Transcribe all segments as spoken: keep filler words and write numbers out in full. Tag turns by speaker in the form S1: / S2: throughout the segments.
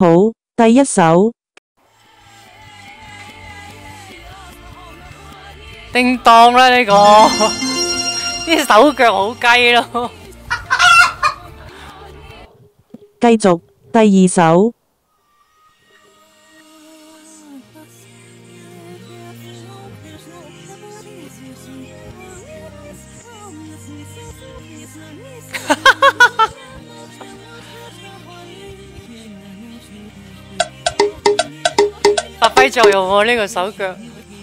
S1: 好，第一首。
S2: 叮當啦呢個，啲手腳好雞咯。
S1: 繼續，第二首。
S2: 發揮作用喎呢個手腳。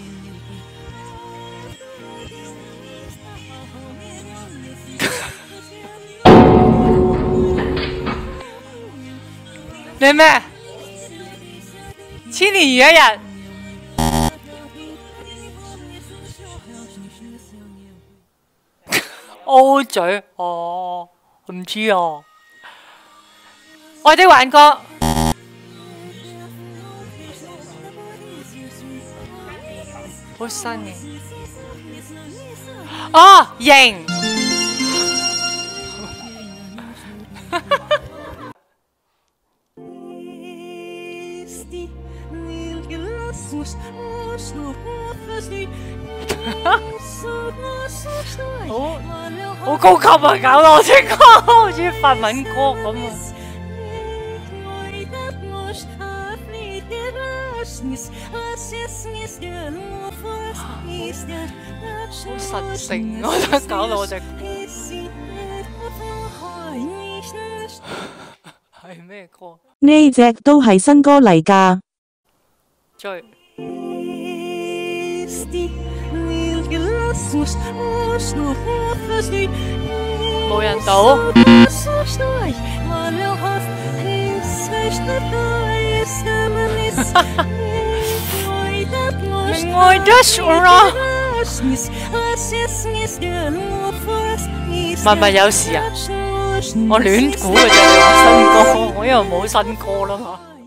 S2: 你咩？千年如一日。O 嘴，哦，唔知啊。愛的幻覺。好新嘅。哦，型。好好高級啊！搞到我隻歌好似法文歌咁啊！好神聖，我覺得搞到我隻係咩歌？
S1: 呢隻都係新歌嚟㗎。
S2: 追。冇人到。明愛的說啦。默默有事啊！我亂估嘅啫，新歌，我因為冇新歌啦嘛。